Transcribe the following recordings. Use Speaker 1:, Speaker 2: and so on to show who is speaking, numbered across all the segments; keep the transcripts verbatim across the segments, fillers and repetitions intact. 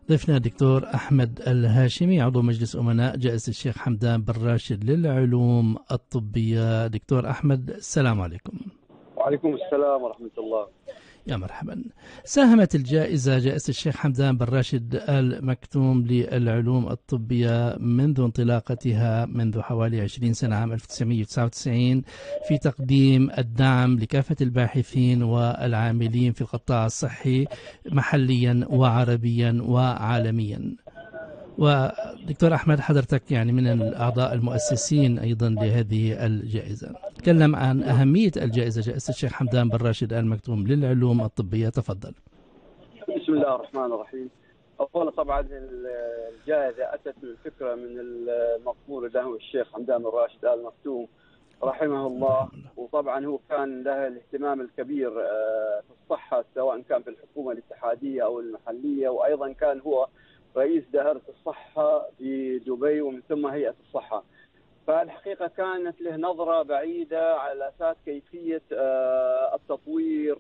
Speaker 1: ضيفنا الدكتور أحمد الهاشمي، عضو مجلس أمناء جائزة الشيخ حمدان بن راشد للعلوم الطبية. دكتور أحمد، السلام عليكم.
Speaker 2: وعليكم السلام ورحمة الله.
Speaker 1: يا مرحبا. ساهمت الجائزة جائزة الشيخ حمدان بن راشد آل مكتوم للعلوم الطبية منذ انطلاقتها منذ حوالي عشرين سنة عام ألف وتسعمئة وتسعة وتسعين في تقديم الدعم لكافة الباحثين والعاملين في القطاع الصحي محليا وعربيا وعالميا. ودكتور أحمد، حضرتك يعني من الأعضاء المؤسسين أيضا لهذه الجائزة. تكلم عن أهمية الجائزة جائزة الشيخ حمدان بن راشد آل مكتوم للعلوم الطبية، تفضل.
Speaker 2: بسم الله الرحمن الرحيم. أولا طبعا الجائزة أتت من فكرة من المقبول له الشيخ حمدان بن راشد آل مكتوم رحمه الله، وطبعا هو كان له الاهتمام الكبير في الصحة سواء كان في الحكومة الاتحادية أو المحلية، وأيضا كان هو رئيس دائرة الصحة في دبي ومن ثم هيئة الصحة. فالحقيقة كانت له نظرة بعيدة على أساس كيفية التطوير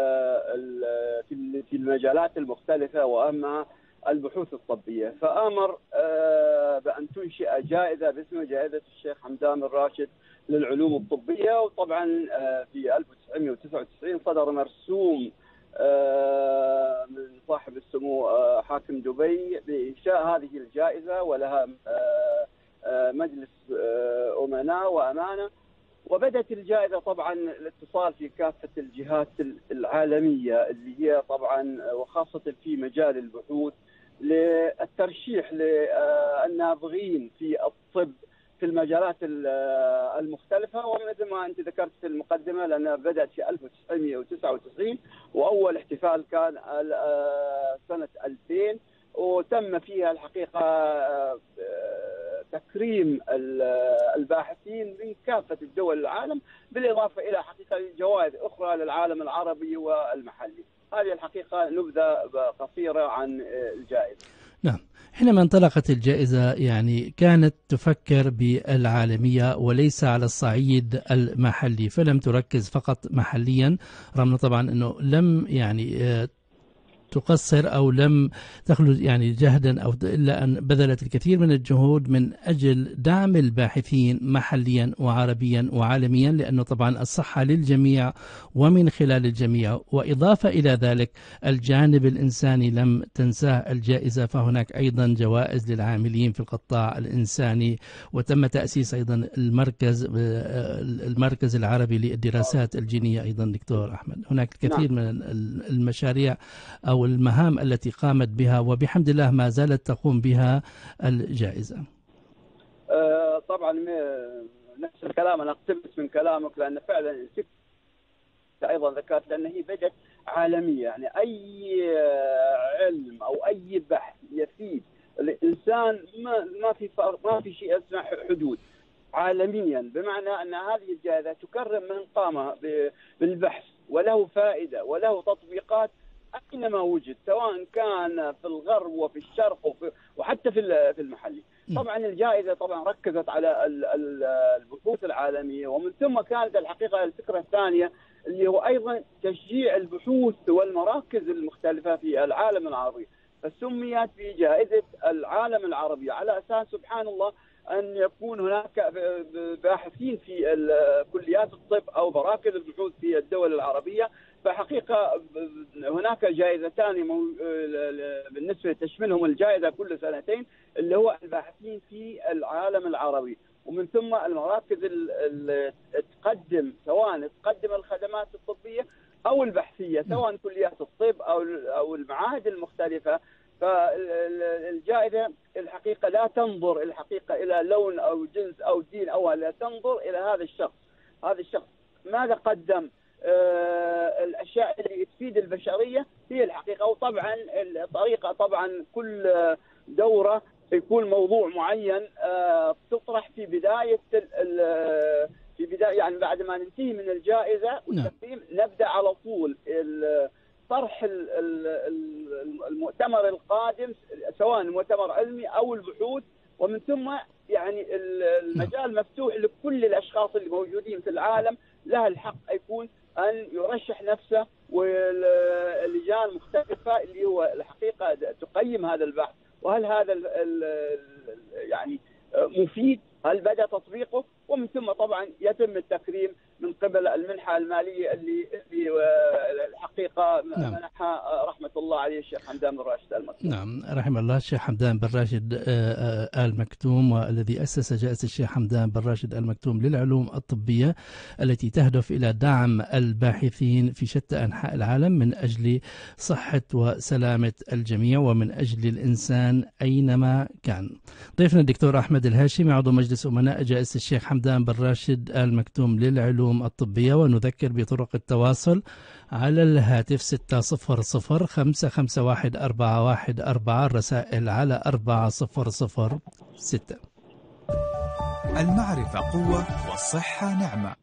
Speaker 2: في المجالات المختلفة وأهمها البحوث الطبية. فأمر بأن تنشئ جائزة باسم جائزة الشيخ حمدان بن راشد للعلوم الطبية، وطبعا في ألف وتسعمئة وتسعة وتسعين صدر مرسوم من صاحب السمو حاكم دبي بإنشاء هذه الجائزة، ولها مجلس أمناء وأمانة. وبدأت الجائزة طبعا الاتصال في كافة الجهات العالمية اللي هي طبعا وخاصة في مجال البحوث للترشيح للنابغين في الطب في المجالات المختلفة. ومثل ما أنت ذكرت في المقدمة، لأنها بدأت في ألف وتسعمئة وتسعة وتسعين وأول احتفال كان سنة ألفين، وتم فيها الحقيقة تكريم الباحثين من كافة الدول العالم، بالإضافة إلى حقيقة جوائز أخرى للعالم العربي والمحلي. هذه الحقيقة نبذة قصيرة عن الجائزة.
Speaker 1: نعم، حينما انطلقت الجائزة يعني كانت تفكر بالعالمية وليس على الصعيد المحلي، فلم تركز فقط محليا، رغم طبعا أنه لم يعني تقصر أو لم تخلو يعني جهدا أو إلا أن بذلت الكثير من الجهود من أجل دعم الباحثين محليا وعربيا وعالميا، لأنه طبعا الصحة للجميع ومن خلال الجميع. وإضافة إلى ذلك الجانب الإنساني لم تنساه الجائزة، فهناك أيضا جوائز للعاملين في القطاع الإنساني، وتم تأسيس أيضا المركز المركز العربي للدراسات الجينية أيضا. دكتور أحمد، هناك الكثير من المشاريع أو المهام التي قامت بها وبحمد الله ما زالت تقوم بها الجائزة.
Speaker 2: آه طبعا نفس الكلام أنا أقتبس من كلامك، لأن فعلا أيضا ذكرت لأن هي بدأت عالمية. يعني أي علم أو أي بحث يفيد الإنسان ما ما في ما في شيء اسمه حدود عالميا، بمعنى أن هذه الجائزة تكرم من قام بالبحث وله فائدة وله تطبيقات أينما وجد، سواء كان في الغرب وفي الشرق وفي وحتى في في المحلي. طبعا الجائزة طبعا ركزت على البحوث العالمية، ومن ثم كانت الحقيقة الفكرة الثانية اللي هو أيضا تشجيع البحوث والمراكز المختلفة في العالم العربي، فسميت بجائزة العالم العربي على أساس سبحان الله أن يكون هناك باحثين في كليات الطب أو مراكز البحوث في الدول العربية. فحقيقة هناك جائزتان بالنسبة تشملهم الجائزة كل سنتين، اللي هو الباحثين في العالم العربي، ومن ثم المراكز اللي تقدم سواء تقدم الخدمات الطبية أو البحثية، سواء كليات الطب أو أو المعاهد المختلفة. فالجائزة الحقيقة لا تنظر الحقيقة إلى لون أو جنس أو دين، أو لا تنظر إلى هذا الشخص هذا الشخص ماذا قدم، آه الأشياء اللي تفيد البشرية هي الحقيقة. وطبعا الطريقة طبعا كل دورة يكون موضوع معين آه تطرح في بداية في بداية يعني بعد ما ننتهي من الجائزة والتقديم نبدأ على طول طرح المؤتمر القادم، سواء مؤتمر علمي أو البحوث، ومن ثم يعني المجال مفتوح لكل الأشخاص اللي موجودين في العالم، لها الحق يكون أن يرشح نفسه، واللجان مختلفة اللي هو الحقيقة تقيم يقيم هذا البحث، وهل هذا ال ال يعني مفيد، هل بدأ تطبيقه، ومن ثم طبعا يتم التكريم من قبل المنحة المالية اللي اللي الحقيقة نعم. منحها رحمة الله عليه الشيخ حمدان بن راشد آل مكتوم.
Speaker 1: نعم رحمه الله الشيخ حمدان بن راشد آل مكتوم، والذي أسس جائزة الشيخ حمدان بن راشد آل مكتوم للعلوم الطبية التي تهدف إلى دعم الباحثين في شتى أنحاء العالم من أجل صحة وسلامة الجميع ومن أجل الإنسان أينما كان. ضيفنا الدكتور أحمد الهاشمي عضو مجلس أمناء جائزة الشيخ حمدان بن راشد آل مكتوم للعلوم الطبية، ونذكر بطرق التواصل على الهاتف ستة صفر صفر خمسة خمسة واحد أربعة واحد أربعة، الرسائل على أربعة صفر صفر ستة.
Speaker 3: المعرفة قوة والصحة نعمة.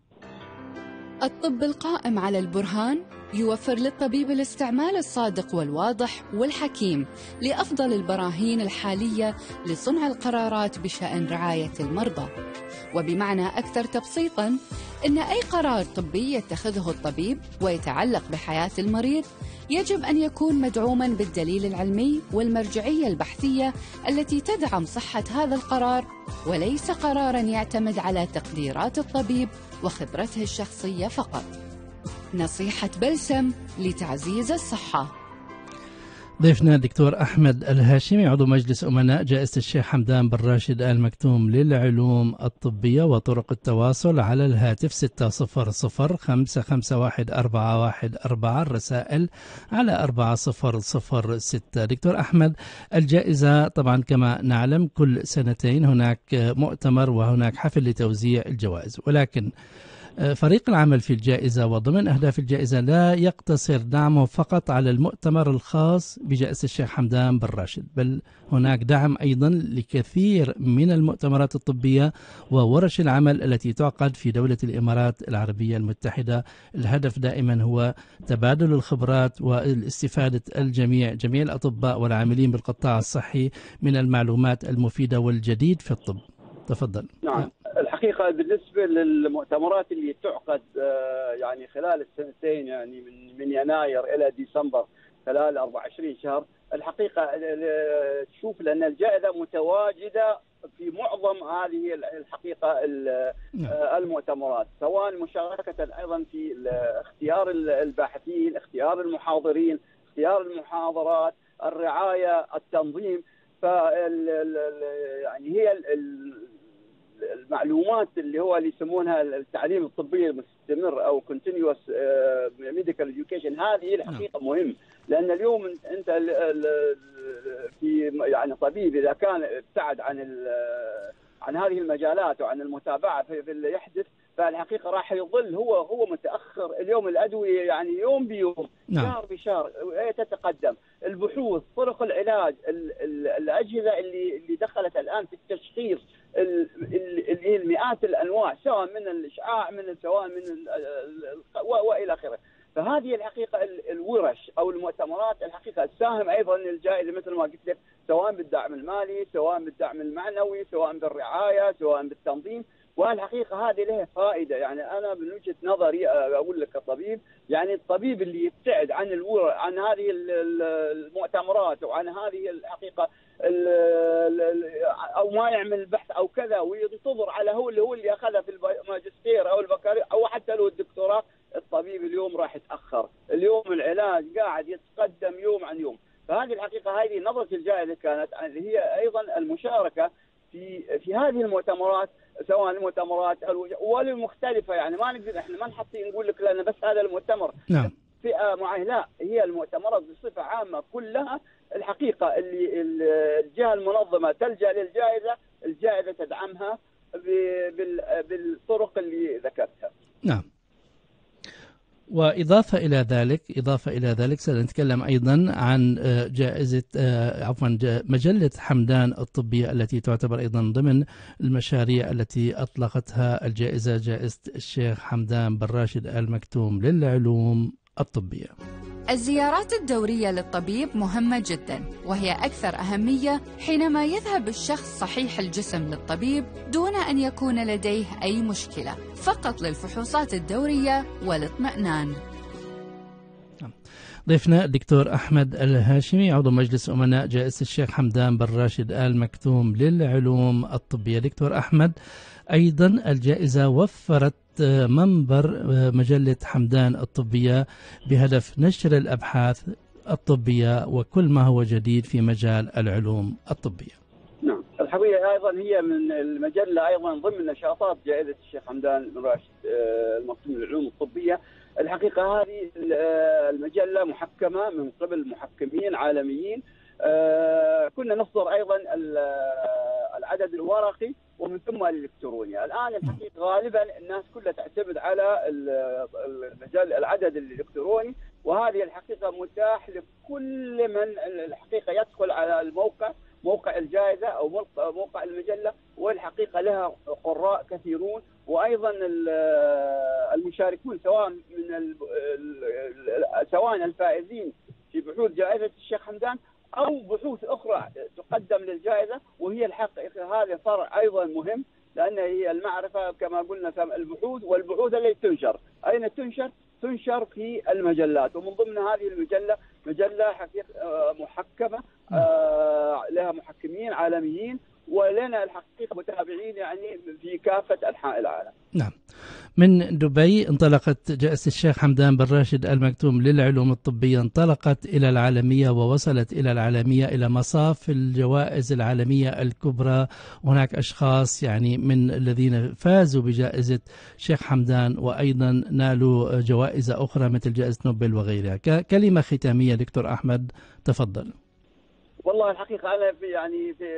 Speaker 4: الطب القائم على البرهان يوفر للطبيب الاستعمال الصادق والواضح والحكيم لأفضل البراهين الحالية لصنع القرارات بشأن رعاية المرضى. وبمعنى أكثر تبسيطاً، إن أي قرار طبي يتخذه الطبيب ويتعلق بحياة المريض يجب أن يكون مدعوماً بالدليل العلمي والمرجعية البحثية التي تدعم صحة هذا القرار، وليس قراراً يعتمد على تقديرات الطبيب وخبرته الشخصية فقط. نصيحة بلسم لتعزيز الصحة.
Speaker 1: ضيفنا الدكتور أحمد الهاشمي عضو مجلس أمناء جائزة الشيخ حمدان بن راشد آل مكتوم للعلوم الطبية، وطرق التواصل على الهاتف ستة صفر صفر خمسة خمسة واحد أربعة واحد أربعة، الرسائل على أربعة صفر صفر ستة. دكتور أحمد، الجائزة طبعا كما نعلم كل سنتين هناك مؤتمر وهناك حفل لتوزيع الجوائز، ولكن فريق العمل في الجائزة وضمن أهداف الجائزة لا يقتصر دعمه فقط على المؤتمر الخاص بجائزة الشيخ حمدان بن راشد، بل هناك دعم أيضا لكثير من المؤتمرات الطبية وورش العمل التي تعقد في دولة الإمارات العربية المتحدة. الهدف دائما هو تبادل الخبرات والاستفادة الجميع جميع الأطباء والعاملين بالقطاع الصحي من المعلومات المفيدة والجديد في الطب. تفضل.
Speaker 2: نعم. الحقيقة بالنسبة للمؤتمرات اللي تعقد يعني خلال السنتين، يعني من من يناير إلى ديسمبر خلال أربعة وعشرين شهر، الحقيقة تشوف لأن الجائزة متواجدة في معظم هذه الحقيقة المؤتمرات، سواء مشاركة أيضا في اختيار الباحثين، اختيار المحاضرين، اختيار المحاضرات، الرعاية، التنظيم. ف يعني هي المعلومات اللي هو اللي يسمونها التعليم الطبي المستمر او continuous medical education، هذه الحقيقه مهم، لان اليوم انت في يعني طبيب اذا كان ابتعد عن عن هذه المجالات وعن المتابعه في اللي يحدث، فالحقيقه راح يظل هو هو متاخر. اليوم الادويه يعني يوم بيوم، شهر بشهر تتقدم، البحوث، طرق العلاج، الاجهزه اللي اللي دخلت الان في التشخيص، اللي هي المئات الانواع، سواء من الاشعاع، من سواء من والى اخره. فهذه الحقيقه الورش او المؤتمرات الحقيقه تساهم ايضا الجائزه مثل ما قلت لك، سواء بالدعم المالي، سواء بالدعم المعنوي، سواء بالرعايه، سواء بالتنظيم. والحقيقه هذه لها فائده. يعني انا من وجهه نظري اقول لك كطبيب، يعني الطبيب اللي يبتعد عن الور عن هذه المؤتمرات وعن هذه الحقيقه او ما يعمل بحث او كذا وينتظر على هو اللي هو اللي اخذها في الماجستير او البكالوريوس او حتى لو الدكتوراه، الطبيب اليوم راح يتاخر. اليوم العلاج قاعد يتقدم يوم عن يوم. فهذه الحقيقه هذه نظره الجائزه كانت هي ايضا المشاركه في في هذه المؤتمرات، سواء المؤتمرات والمختلفه. يعني ما نقدر احنا ما نحط نقول لك لان بس هذا المؤتمر
Speaker 1: نعم
Speaker 2: فئه معينه، لا، هي المؤتمرات بصفه عامه كلها الحقيقه اللي الجهه المنظمه تلجا للجائزه، الجائزه تدعمها بالطرق اللي ذكرتها.
Speaker 1: نعم. وإضافة إلى ذلك إضافة إلى ذلك سنتكلم أيضا عن جائزة عفوا مجلة حمدان الطبية التي تعتبر أيضا ضمن المشاريع التي أطلقتها الجائزة، جائزة الشيخ حمدان بن راشد آل مكتوم للعلوم الطبية.
Speaker 4: الزيارات الدورية للطبيب مهمة جدا، وهي أكثر أهمية حينما يذهب الشخص صحيح الجسم للطبيب دون أن يكون لديه أي مشكلة، فقط للفحوصات الدورية والاطمئنان.
Speaker 1: ضيفنا الدكتور أحمد الهاشمي عضو مجلس أمناء جائزة الشيخ حمدان بن راشد آل مكتوم للعلوم الطبية. دكتور أحمد، أيضا الجائزة وفرت منبر مجلة حمدان الطبية بهدف نشر الأبحاث الطبية وكل ما هو جديد في مجال العلوم الطبية.
Speaker 2: نعم، الحقيقة أيضا هي من المجلة أيضا ضمن نشاطات جائزة الشيخ حمدان بن راشد المكتوم للعلوم الطبية. الحقيقة هذه المجلة محكمة من قبل محكمين عالميين. كنا نصدر أيضا العدد الورقي ومن ثم الإلكتروني. الآن الحقيقة غالبا الناس كلها تعتمد على المجال العدد الإلكتروني، وهذه الحقيقة متاح لكل من الحقيقة يدخل على الموقع موقع الجائزة أو موقع المجلة، والحقيقة لها قراء كثيرون، وأيضا المشاركون سواء من سواء الفائزين في بحوث جائزة الشيخ حمدان أو بحوث أخرى تقدم للجائزة. وهي الحقيقة هذا فرع أيضا مهم، لأن هي المعرفة كما قلنا البحوث، والبحوث التي تنشر أين تنشر؟ تنشر في المجلات، ومن ضمن هذه المجلة مجلة حقيقة محكمة لها محكمين عالميين، ولنا الحقيقة متابعين يعني في كافة أنحاء العالم.
Speaker 1: نعم. من دبي انطلقت جائزة الشيخ حمدان بن راشد آل مكتوم للعلوم الطبية، انطلقت إلى العالمية ووصلت إلى العالمية إلى مصاف الجوائز العالمية الكبرى. هناك أشخاص يعني من الذين فازوا بجائزة الشيخ حمدان وأيضا نالوا جوائز أخرى مثل جائزة نوبل وغيرها. كلمة ختامية دكتور أحمد، تفضل.
Speaker 2: والله الحقيقة أنا في يعني في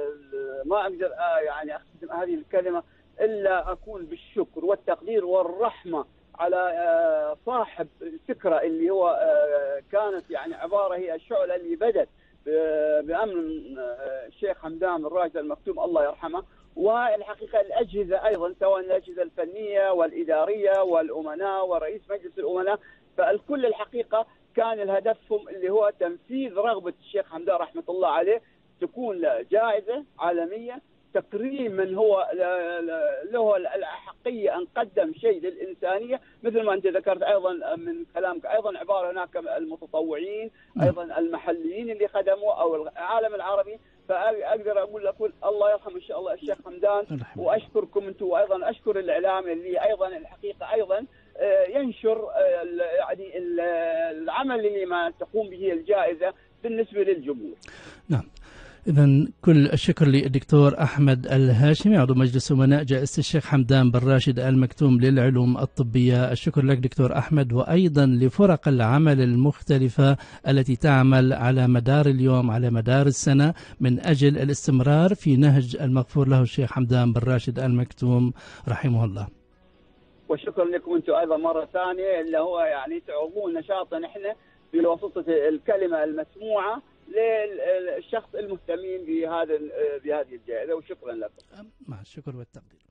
Speaker 2: ما أقدر يعني أختم هذه الكلمة إلا أكون بالشكر والتقدير والرحمة على صاحب الفكرة اللي هو كانت يعني عبارة هي الشعلة اللي بدت بأمر الشيخ حمدان بن راشد المكتوم الله يرحمه، والحقيقة الأجهزة أيضا سواء الأجهزة الفنية والإدارية والأمناء ورئيس مجلس الأمناء، فالكل الحقيقة كان الهدفهم اللي هو تنفيذ رغبة الشيخ حمدان رحمة الله عليه، تكون جائزة عالمية تكريم من هو له الأحقية أن قدم شيء للإنسانية، مثل ما أنت ذكرت أيضا من كلامك. أيضا عبارة هناك المتطوعين أيضا المحليين اللي خدموا أو العالم العربي. فأقدر أقول لكم الله يرحم إن شاء الله الشيخ حمدان، وأشكركم أنتم، وأيضا أشكر الإعلام اللي أيضا الحقيقة أيضا ينشر يعني العمل اللي ما تقوم به الجائزة بالنسبة للجمهور.
Speaker 1: نعم. إذن كل الشكر للدكتور أحمد الهاشمي عضو مجلس أمناء جائزة الشيخ حمدان بن راشد آل مكتوم للعلوم الطبية. الشكر لك دكتور أحمد، وأيضا لفرق العمل المختلفة التي تعمل على مدار اليوم على مدار السنة من أجل الاستمرار في نهج المغفور له الشيخ حمدان بن راشد آل مكتوم رحمه الله.
Speaker 2: وشكرا لكم أنتم أيضا مرة ثانية، اللي هو يعني تعظون نشاطنا إحنا بواسطة الكلمة المسموعة للشخص المهتمين بهذا بهذه الجائزة، وشكرا لكم.
Speaker 1: مع الشكر والتقدير.